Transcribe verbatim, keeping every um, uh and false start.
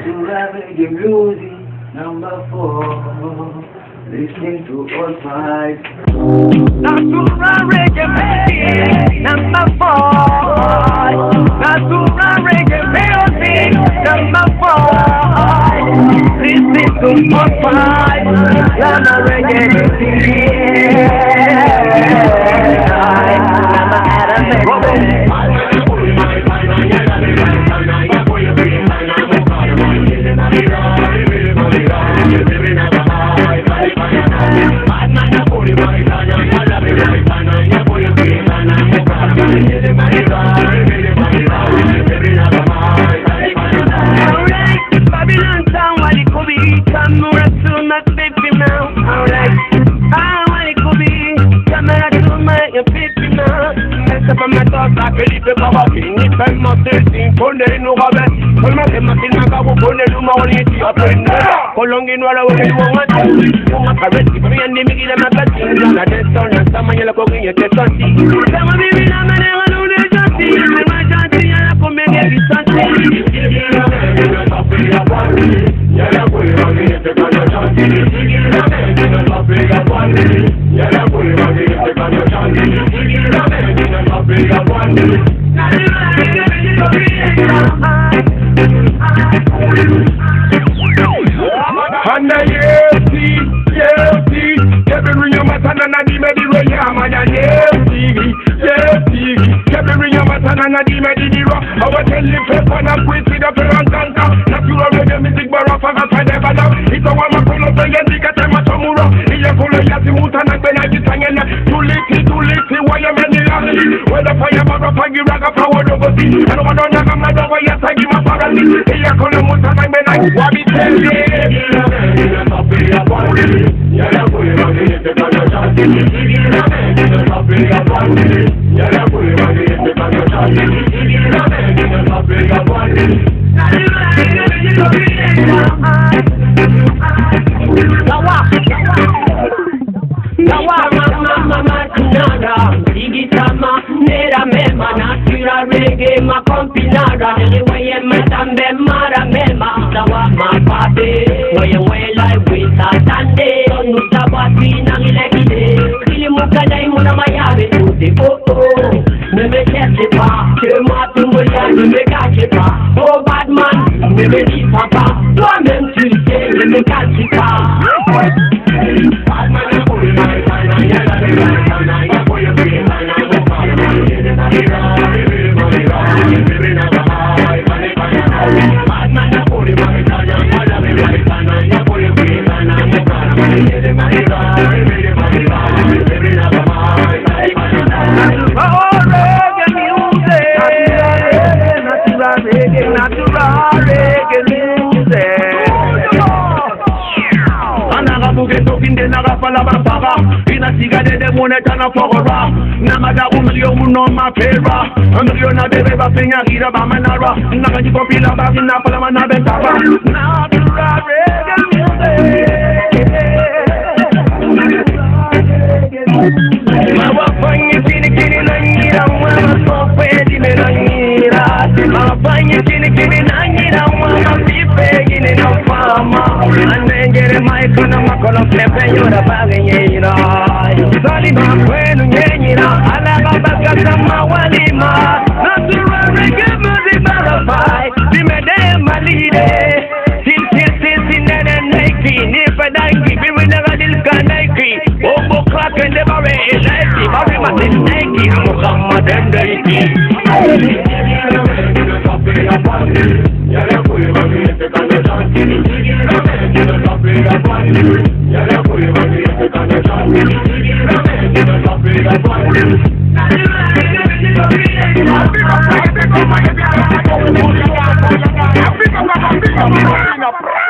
Natural reggae music, number four. Listening to all five. Natural reggae music, number four. Natural reggae music, number four. Listening to all five. Lama reggae music. Lama Adam Babylon town, what it could be. Come more to my baby now. Alright, ah, what it could be. Come more to my baby now. Mess up on my thoughts, I believe the power. If I'm not testing, for the no government. For my making my go for the no more easy open. For long in what I will do on my time. You want to rest, if I am making them a touching. I just don't know some of you look in your test on tea. Some of you will never know the touching. My touching, I come and get it touching. And the yes, yes, Kevin ring your matan and I did the way I'm a yes, yes, Kevin ring your matan and I did the rock. I was telling you, Pepper, and quit with the Ferrantanta. Natural reggae music, but off of a side of a dog. It's a one of the players, the cat and Matamura. He's a full of Yasimutan and Benadi Tangan. Too little, too little, why am I in the When the fire bar of Fagi Raga power over the and one on Yagam over yes, I give my party. He's a full of Mutan and Benadi. What is Natural reggae, my compinada. Anyway, I'm a mara mema. Sawa, my party. Where you way like with a Sunday. No sabati, nang ilekide. Kili mukada imuna mayabe to the photo. Ne me cherche pas. Que moi, tout me l'a, ne me cache pas. Oh, bad man, ne me dis papa. Toi-même, tu sais, ne me cache pas. Bad man, ne pourri pas. Monetana fogora, namada umilio muno mapera, umilio na bebe bafinya gira bamanara, nagaji kopila bafina palamana betara. Natural reggae music. Mawafanya chini chini na ngira, mama sopedi me na ngira. Mawafanya chini chini na ngira, mama pipe gine na fama. Anengere maikana makola flepe yora bagenyeira. Salima kwenu nyenyira, alaga baga sama walima. Natural reggae music barafai, dimede malide. Sil sil sil sil nene naiki, nipa naiki, biwi naga dilka naiki. Obo crack and the barre is naiki, barre matin naiki, Muhammad and naiki. Africa,